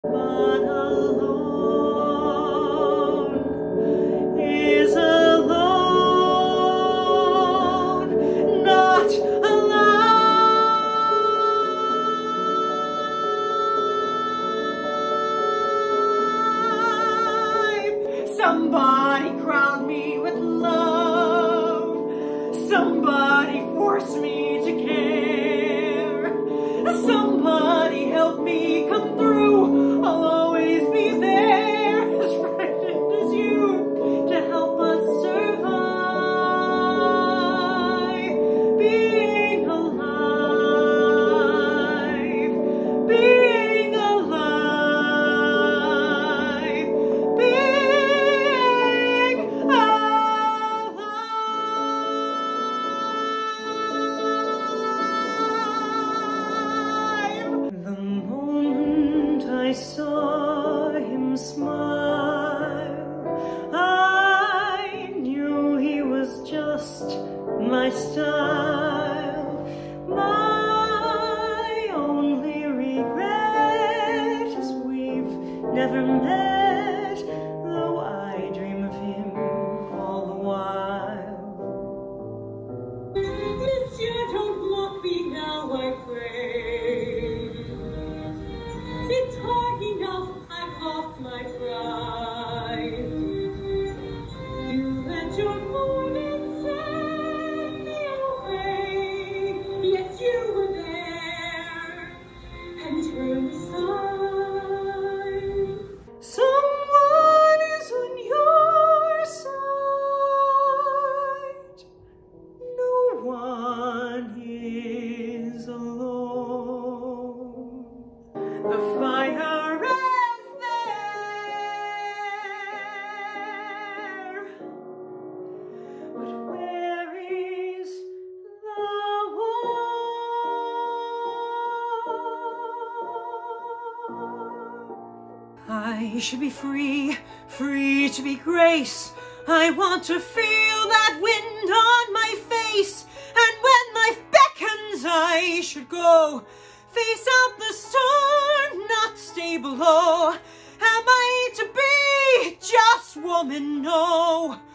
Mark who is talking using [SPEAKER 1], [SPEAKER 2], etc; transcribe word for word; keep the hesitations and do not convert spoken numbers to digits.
[SPEAKER 1] But alone is alone, not alive. Somebody crown me with love. Somebody force me to care. Somebody help me come through. I'll always be there, as frightened as you, to help us survive. Being alive, being alive, being alive. The moment I saw him smile, I knew he was just my style. My only regret is we've never met, though I dream of him all the while. Monsieur, don't mock me now, I pray. It's hard enough I've lost my pride. You let your morning send me away. Yes, you were there and turned aside. Someone is on your side. No one is alone. The fire is there, but where is the warmth? I should be free, free to be grace. I want to feel that wind on my face, and when life beckons I should go. Face out the storm, not stay below. Am I to be just woman? No.